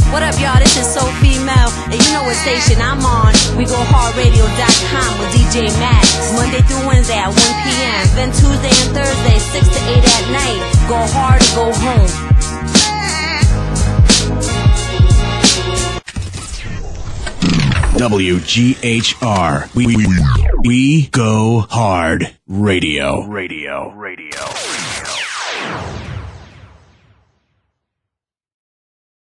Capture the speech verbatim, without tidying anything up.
What up, y'all? This is So Female, and you know what station I'm on. We go hard radio dot com with D J Maxx. Monday through Wednesday at one p m Then Tuesday and Thursday, six to eight at night. Go hard or go home. W G H R. We, we, we go hard. Radio. Radio. Radio. Radio.